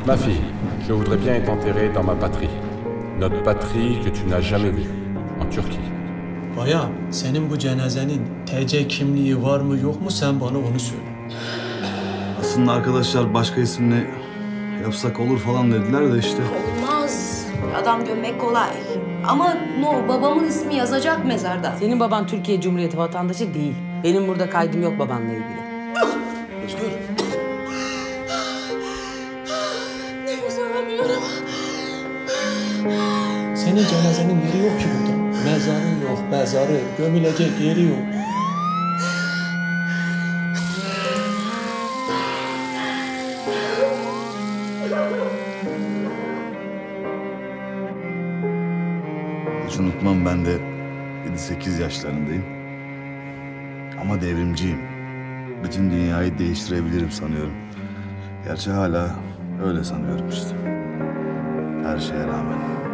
Ma fille, je voudrais bien être enterrée dans ma patrie. Notre patrie que tu n'as jamais vue, en Turquie. Bayan, senin bu cenazenin TC kimliği var mı yok mu sen bana onu söyle. Aslında arkadaşlar başka isimle yapsak olur falan dediler de işte. Olmaz. Adam gömmek kolay. Ama no, babamın ismi yazacak mezarda. Senin baban Türkiye Cumhuriyeti vatandaşı değil. Benim burada kaydım yok babanla ilgili. Özgür. Nefes alamıyorum. Senin cenazenin yeri yok ki burada. Mezarın yok, mezarı, gömülecek yeri yok. Hiç unutmam, ben de 7-8 yaşlarındayım. Ama devrimciyim. Bütün dünyayı değiştirebilirim sanıyorum. Gerçi hala öyle sanıyorum işte. Her şeye rağmen.